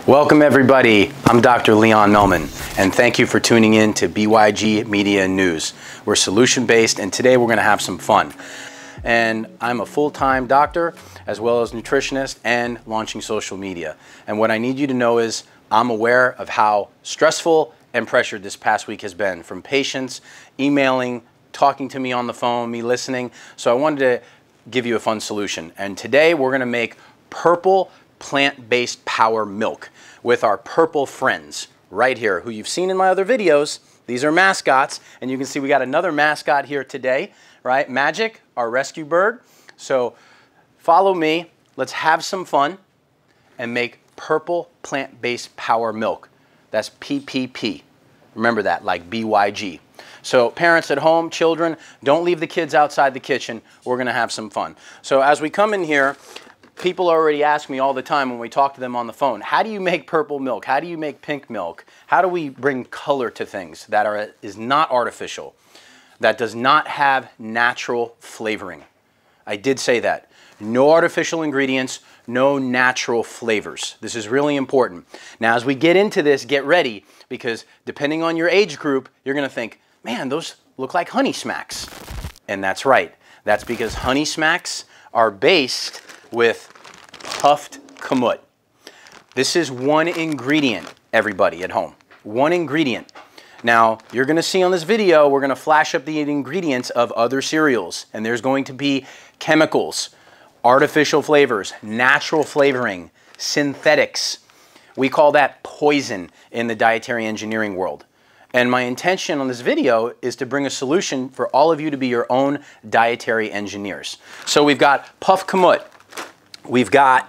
Welcome everybody, I'm Dr. DocLeonMellman, and thank you for tuning in to BYG Media and News. We're solution-based, and today we're going to have some fun. And I'm a full-time doctor, as well as nutritionist, and launching social media. And what I need you to know is, I'm aware of how stressful and pressured this past week has been, from patients emailing, talking to me on the phone, me listening. So I wanted to give you a fun solution. And today we're going to make purple plant-based power milk with our purple friends right here, who you've seen in my other videos. These are mascots, and you can see we got another mascot here today, right? Magic, our rescue bird. So follow me, let's have some fun and make purple plant-based power milk. That's PPP. Remember that, like BYG. So parents at home, children, don't leave the kids outside the kitchen. We're gonna have some fun. So as we come in here, people already ask me all the time when we talk to them on the phone, how do you make purple milk? How do you make pink milk? How do we bring color to things that is not artificial, that does not have natural flavoring? I did say that. No artificial ingredients, no natural flavors. This is really important. Now, as we get into this, get ready, because depending on your age group, you're gonna think, man, those look like honey smacks. And that's right. That's because honey smacks are based with puffed kamut. This is one ingredient, everybody at home. One ingredient. Now, you're going to see on this video, we're going to flash up the ingredients of other cereals, and there's going to be chemicals, artificial flavors, natural flavoring, synthetics. We call that poison in the dietary engineering world. And my intention on this video is to bring a solution for all of you to be your own dietary engineers. So we've got puffed kamut. We've got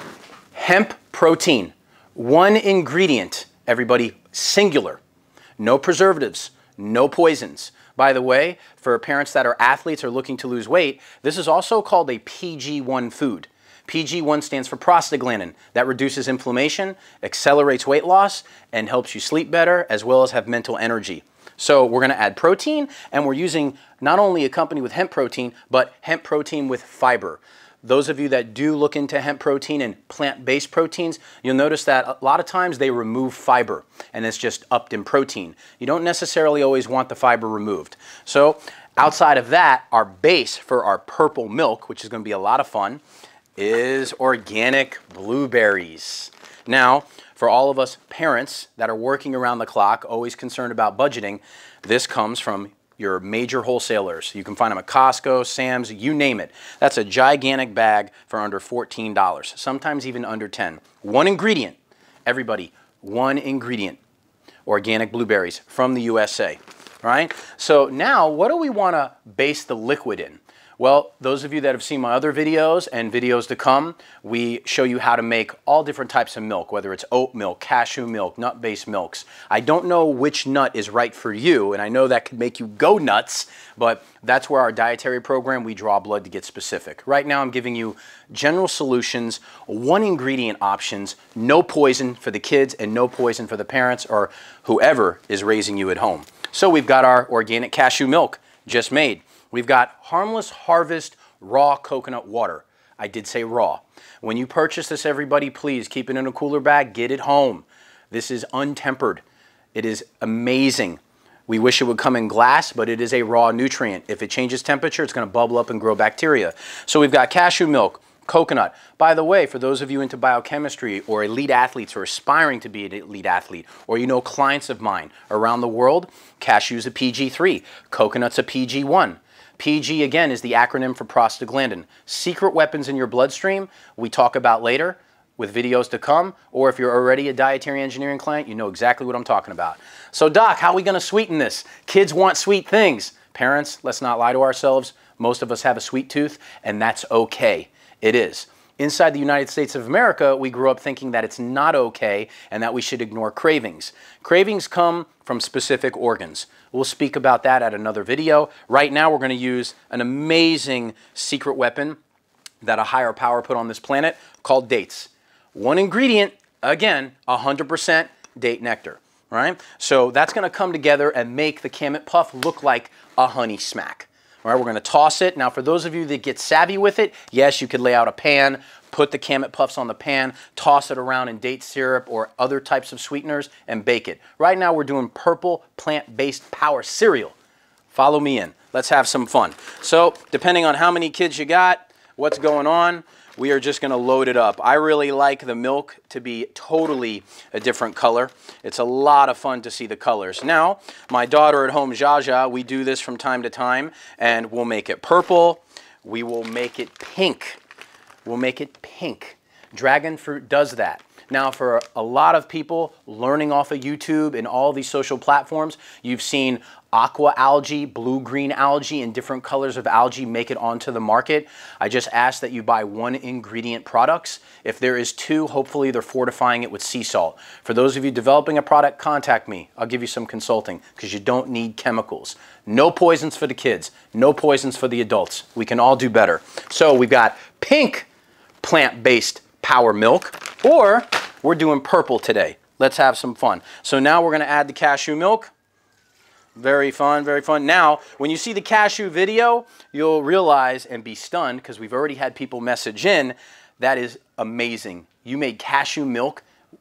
hemp protein. One ingredient, everybody, singular. No preservatives, no poisons. By the way, for parents that are athletes or looking to lose weight, this is also called a PG1 food. PG1 stands for prostaglandin. That reduces inflammation, accelerates weight loss, and helps you sleep better, as well as have mental energy. So we're going to add protein, and we're using not only a company with hemp protein, but hemp protein with fiber. Those of you that do look into hemp protein and plant-based proteins, you'll notice that a lot of times they remove fiber, and it's just upped in protein. You don't necessarily always want the fiber removed. So outside of that, our base for our purple milk, which is going to be a lot of fun, is organic blueberries. Now, for all of us parents that are working around the clock, always concerned about budgeting, this comes from your major wholesalers. You can find them at Costco, Sam's, you name it. That's a gigantic bag for under $14, sometimes even under $10. One ingredient, everybody, one ingredient, organic blueberries from the USA, right? So now, what do we want to base the liquid in? Well, those of you that have seen my other videos and videos to come, we show you how to make all different types of milk, whether it's oat milk, cashew milk, nut-based milks. I don't know which nut is right for you, and I know that could make you go nuts, but that's where our dietary program, we draw blood to get specific. Right now, I'm giving you general solutions, one ingredient options, no poison for the kids and no poison for the parents or whoever is raising you at home. So we've got our organic cashew milk just made. We've got Harmless Harvest raw coconut water. I did say raw. When you purchase this, everybody, please keep it in a cooler bag, get it home. This is untempered. It is amazing. We wish it would come in glass, but it is a raw nutrient. If it changes temperature, it's going to bubble up and grow bacteria. So we've got cashew milk, coconut. By the way, for those of you into biochemistry or elite athletes or aspiring to be an elite athlete, or you know clients of mine around the world, cashew's a PG3, coconut's a PG1. PG, again, is the acronym for prostaglandin. Secret weapons in your bloodstream, we talk about later with videos to come, or if you're already a dietary engineering client, you know exactly what I'm talking about. So Doc, how are we going to sweeten this? Kids want sweet things. Parents, let's not lie to ourselves. Most of us have a sweet tooth, and that's okay. It is. Inside the United States of America, we grew up thinking that it's not okay and that we should ignore cravings. Cravings come from specific organs. We'll speak about that at another video. Right now, we're going to use an amazing secret weapon that a higher power put on this planet called dates. One ingredient, again, 100% date nectar, right? So that's going to come together and make the Kamut Puff look like a honey smack. All right, we're going to toss it. Now, for those of you that get savvy with it, yes, you could lay out a pan, put the Kamut Puffs on the pan, toss it around in date syrup or other types of sweeteners, and bake it. Right now we're doing purple plant-based power cereal. Follow me in. Let's have some fun. So depending on how many kids you got, what's going on, we are just going to load it up. I really like the milk to be totally a different color. It's a lot of fun to see the colors. Now, my daughter at home, Jaja, we do this from time to time, and we'll make it purple. We will make it pink. We'll make it pink. Dragon fruit does that. Now, for a lot of people learning off of YouTube and all these social platforms, you've seen aqua algae, blue-green algae, and different colors of algae make it onto the market. I just ask that you buy one ingredient products. If there is two, hopefully they're fortifying it with sea salt. For those of you developing a product, contact me. I'll give you some consulting because you don't need chemicals. No poisons for the kids, no poisons for the adults. We can all do better. So we've got pink plant-based power milk, or we're doing purple today. Let's have some fun. So now we're going to add the cashew milk. Very fun, very fun. Now, when you see the cashew video, you'll realize and be stunned because we've already had people message in. That is amazing. You made cashew milk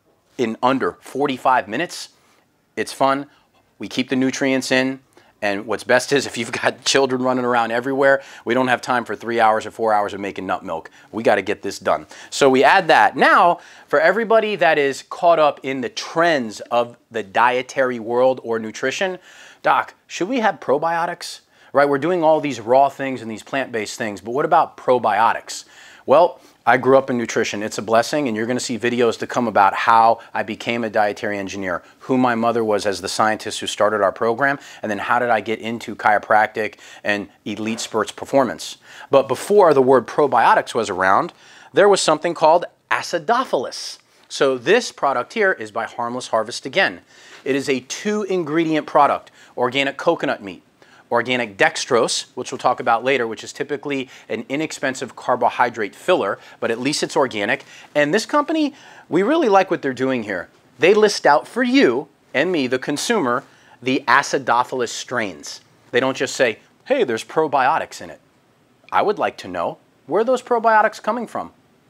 in under 45 minutes. It's fun. We keep the nutrients in. And what's best is if you've got children running around everywhere, we don't have time for 3 hours or 4 hours of making nut milk. We got to get this done. So we add that. Now, for everybody that is caught up in the trends of the dietary world or nutrition, Doc, should we have probiotics? Right, we're doing all these raw things and these plant-based things, but what about probiotics? Well, I grew up in nutrition. It's a blessing, and you're going to see videos to come about how I became a dietary engineer, who my mother was as the scientist who started our program, and then how did I get into chiropractic and elite sports performance. But before the word probiotics was around, there was something called acidophilus. So this product here is by Harmless Harvest again. It is a 2-ingredient product, organic coconut meat, organic dextrose, which we'll talk about later, which is typically an inexpensive carbohydrate filler, but at least it's organic. And this company, we really like what they're doing here. They list out for you and me, the consumer, the acidophilus strains. They don't just say, hey, there's probiotics in it. I would like to know, where are those probiotics coming from?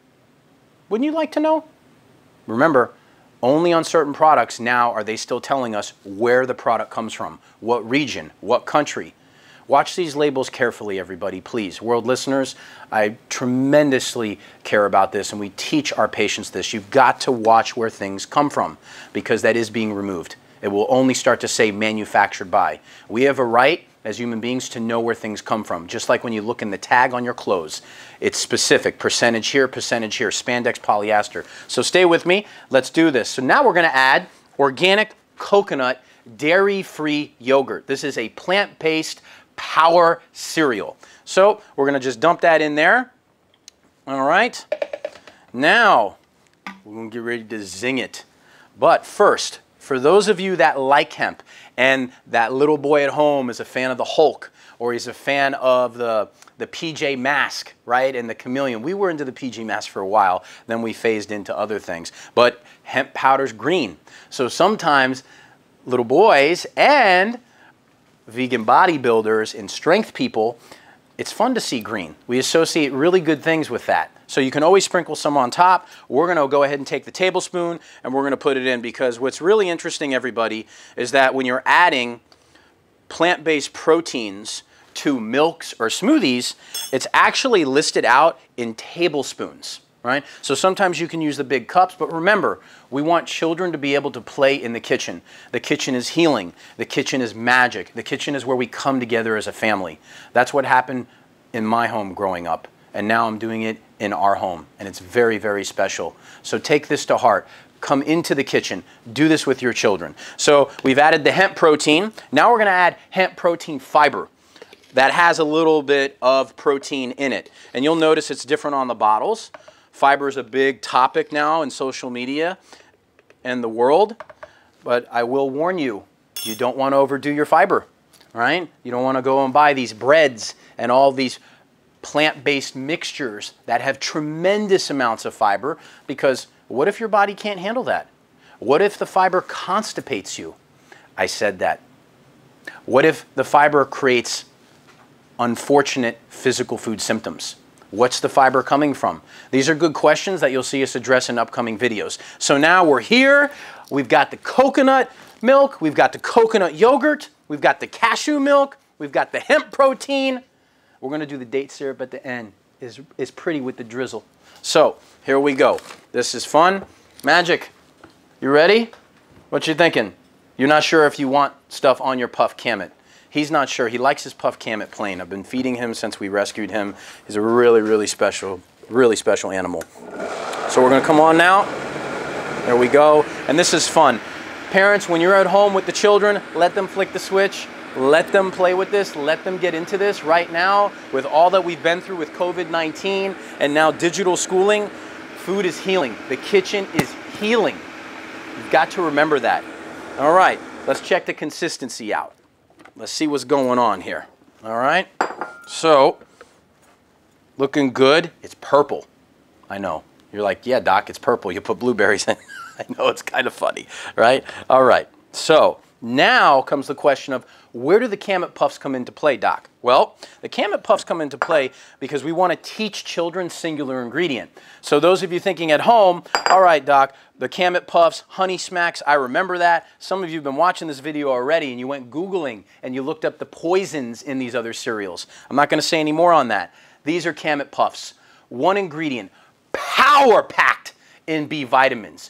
Wouldn't you like to know? Remember, only on certain products now are they still telling us where the product comes from, what region, what country. Watch these labels carefully, everybody, please. World listeners, I tremendously care about this, and we teach our patients this. You've got to watch where things come from because that is being removed. It will only start to say manufactured by. We have a right as human beings to know where things come from. Just like when you look in the tag on your clothes, it's specific, percentage here, spandex, polyester. So stay with me, let's do this. So now we're gonna add organic coconut dairy-free yogurt. This is a plant-based power cereal. So we're gonna just dump that in there. All right, now we're gonna get ready to zing it. But first, for those of you that like hemp and that little boy at home is a fan of the Hulk or he's a fan of the PJ Mask, right, and the chameleon. We were into the PJ Mask for a while, then we phased into other things. But hemp powder's green. So sometimes little boys and vegan bodybuilders and strength people, it's fun to see green. We associate really good things with that. So you can always sprinkle some on top. We're going to go ahead and take the tablespoon and we're going to put it in because what's really interesting, everybody, is that when you're adding plant-based proteins to milks or smoothies, it's actually listed out in tablespoons, right? So sometimes you can use the big cups, but remember, we want children to be able to play in the kitchen. The kitchen is healing. The kitchen is magic. The kitchen is where we come together as a family. That's what happened in my home growing up. And now I'm doing it in our home, and it's very, very special. So take this to heart. Come into the kitchen. Do this with your children. So we've added the hemp protein. Now we're going to add hemp protein fiber. That has a little bit of protein in it. And you'll notice it's different on the bottles. Fiber is a big topic now in social media and the world. But I will warn you, you don't want to overdo your fiber, right? You don't want to go and buy these breads and all these plant-based mixtures that have tremendous amounts of fiber, because what if your body can't handle that? What if the fiber constipates you? I said that. What if the fiber creates unfortunate physical food symptoms? What's the fiber coming from? These are good questions that you'll see us address in upcoming videos. So now we're here. We've got the coconut milk. We've got the coconut yogurt. We've got the cashew milk. We've got the hemp protein. We're going to do the date syrup at the end. Is pretty with the drizzle. So here we go. This is fun. Magic, you ready? What you thinking? You're not sure if you want stuff on your puff Kamut. He's not sure. He likes his puff Kamut plain. I've been feeding him since we rescued him. He's a really special animal. So we're going to come on now. There we go. And this is fun. Parents, when you're at home with the children, let them flick the switch. Let them play with this. Let them get into this. Right now, with all that we've been through with COVID-19 and now digital schooling, food is healing. The kitchen is healing. You've got to remember that. All right, let's check the consistency out. Let's see what's going on here. All right, so looking good. It's purple. I know. You're like, yeah, Doc, it's purple. You put blueberries in. I know, it's kind of funny, right? All right, so now comes the question of where do the Kamut Puffs come into play, Doc? Well, the Kamut Puffs come into play because we want to teach children singular ingredient. So those of you thinking at home, all right, Doc, the Kamut Puffs, Honey Smacks, I remember that. Some of you have been watching this video already and you went Googling and you looked up the poisons in these other cereals. I'm not going to say any more on that. These are Kamut Puffs. One ingredient, power-packed in B vitamins.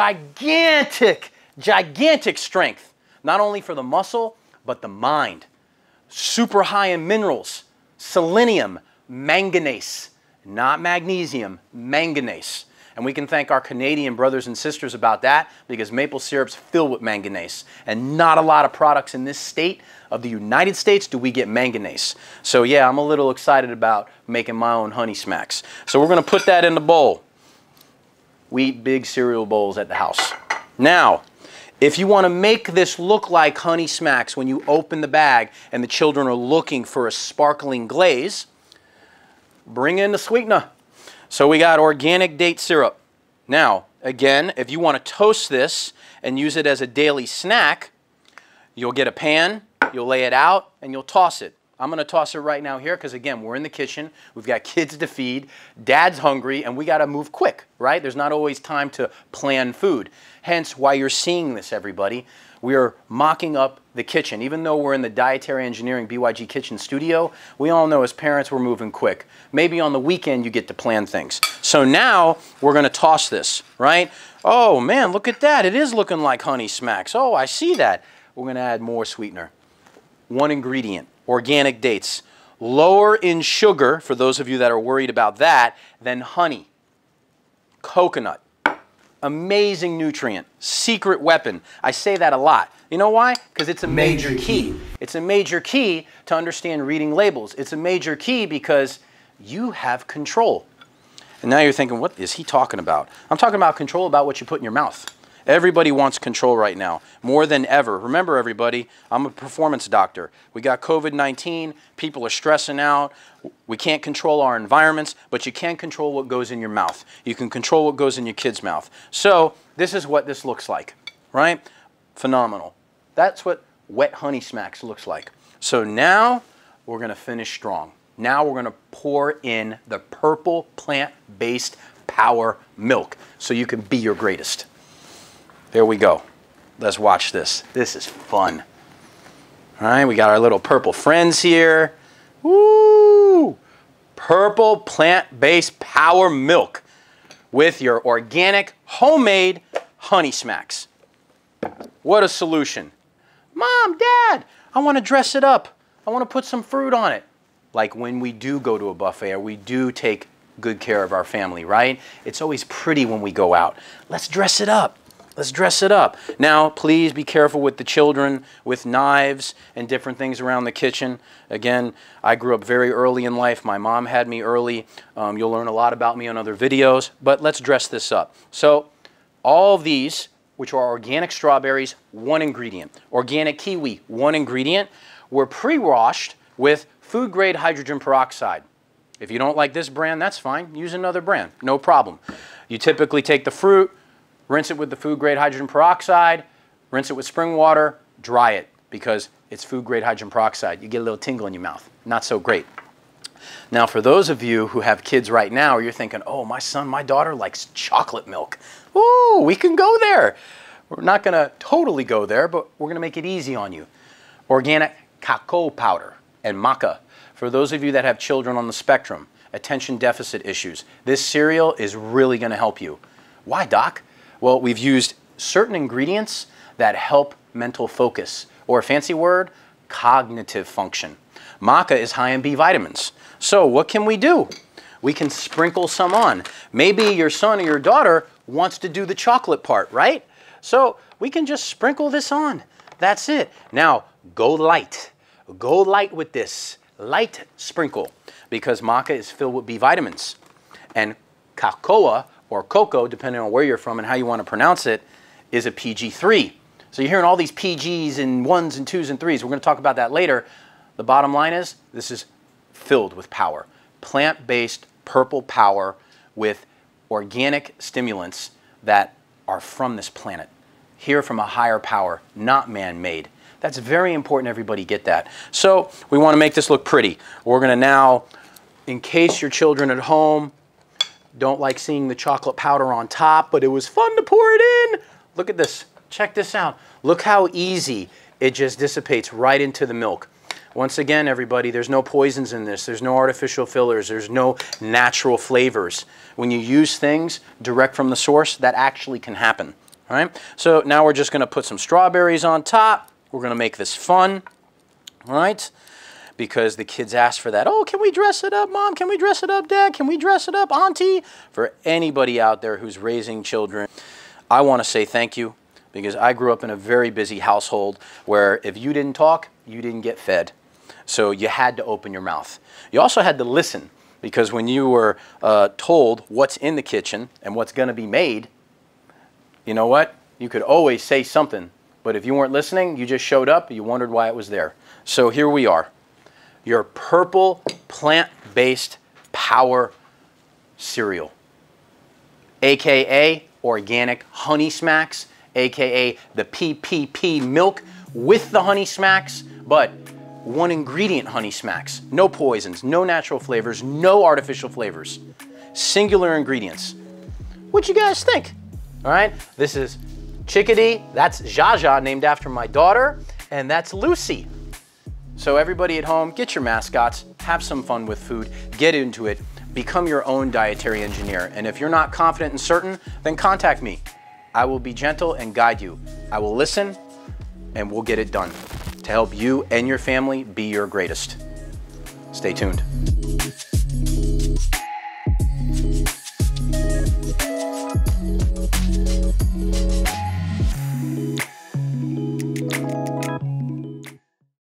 Gigantic strength, not only for the muscle, but the mind. Super high in minerals, selenium, manganese, not magnesium, manganese. And we can thank our Canadian brothers and sisters about that because maple syrup's filled with manganese. And not a lot of products in this state of the United States do we get manganese. So yeah, I'm a little excited about making my own Honey Smacks. So we're going to put that in the bowl. We eat big cereal bowls at the house. Now, if you want to make this look like Honey Smacks when you open the bag and the children are looking for a sparkling glaze, bring in the sweetener. So we got organic date syrup. Now, again, if you want to toast this and use it as a daily snack, you'll get a pan, you'll lay it out, and you'll toss it. I'm going to toss it right now here because, again, we're in the kitchen. We've got kids to feed. Dad's hungry, and we got to move quick, right? There's not always time to plan food. Hence why you're seeing this, everybody. We are mocking up the kitchen. Even though we're in the Dietary Engineering BYG Kitchen studio, we all know as parents we're moving quick. Maybe on the weekend you get to plan things. So now we're going to toss this, right? Oh, man, look at that. It is looking like Honey Smacks. Oh, I see that. We're going to add more sweetener. One ingredient. Organic dates, lower in sugar, for those of you that are worried about that, than honey. Coconut, amazing nutrient, secret weapon. I say that a lot. You know why? Because it's a major key. It's a major key to understand reading labels. It's a major key because you have control. And now you're thinking, what is he talking about? I'm talking about control about what you put in your mouth. Everybody wants control right now, more than ever. Remember, everybody, I'm a performance doctor. We got COVID-19. People are stressing out. We can't control our environments, but you can control what goes in your mouth. You can control what goes in your kid's mouth. So this is what this looks like, right? Phenomenal. That's what wet Honey Smacks looks like. So now we're going to finish strong. Now we're going to pour in the purple plant-based power milk so you can be your greatest. There we go. Let's watch this. This is fun. All right, we got our little purple friends here. Woo! Purple plant-based power milk with your organic homemade Honey Smacks. What a solution. Mom, Dad, I want to dress it up. I want to put some fruit on it. Like when we do go to a buffet or we do take good care of our family, right? It's always pretty when we go out. Let's dress it up. Let's dress it up. Now, please be careful with the children, with knives and different things around the kitchen. Again, I grew up very early in life. My mom had me early. You'll learn a lot about me on other videos, but let's dress this up. So, all of these, which are organic strawberries, one ingredient. Organic kiwi, one ingredient, were pre-washed with food-grade hydrogen peroxide. If you don't like this brand, that's fine. Use another brand, no problem. You typically take the fruit, rinse it with the food-grade hydrogen peroxide, rinse it with spring water, dry it because it's food-grade hydrogen peroxide. You get a little tingle in your mouth. Not so great. Now, for those of you who have kids right now, you're thinking, oh, my son, my daughter likes chocolate milk. Ooh, we can go there. We're not going to totally go there, but we're going to make it easy on you. Organic cacao powder and maca. For those of you that have children on the spectrum, attention deficit issues, this cereal is really going to help you. Why, Doc? Well, we've used certain ingredients that help mental focus, or a fancy word, cognitive function. Maca is high in B vitamins. So what can we do? We can sprinkle some on. Maybe your son or your daughter wants to do the chocolate part, right? So we can just sprinkle this on. That's it. Now, go light. Go light with this. Light sprinkle, because maca is filled with B vitamins. And cocoa, or cocoa, depending on where you're from and how you want to pronounce it, is a PG3. So you're hearing all these PGs and 1s and 2s and 3s. We're going to talk about that later. The bottom line is, this is filled with power. Plant-based purple power with organic stimulants that are from this planet. Here from a higher power, not man-made. That's very important everybody get that. So we want to make this look pretty. We're going to now, in case your children at home don't like seeing the chocolate powder on top, but it was fun to pour it in. Look at this. Check this out. Look how easy it just dissipates right into the milk. Once again, everybody, there's no poisons in this. There's no artificial fillers. There's no natural flavors. When you use things direct from the source, that actually can happen. All right? So now we're just going to put some strawberries on top. We're going to make this fun, all right? Because the kids ask for that. Oh, can we dress it up, Mom? Can we dress it up, Dad? Can we dress it up, Auntie? For anybody out there who's raising children, I want to say thank you, because I grew up in a very busy household where if you didn't talk, you didn't get fed. So you had to open your mouth. You also had to listen, because when you were told what's in the kitchen and what's going to be made, you know what? You could always say something. But if you weren't listening, you just showed up, you wondered why it was there. So here we are. Your purple plant-based power cereal, aka organic honey smacks, aka the PPP milk with the honey smacks, but one ingredient honey smacks. No poisons, no natural flavors, no artificial flavors. Singular ingredients. What you guys think? All right, this is Chickadee, that's Jaja, named after my daughter, and that's Lucy. So everybody at home, get your mascots, have some fun with food, get into it, become your own dietary engineer. And if you're not confident and certain, then contact me. I will be gentle and guide you. I will listen, and we'll get it done to help you and your family be your greatest. Stay tuned.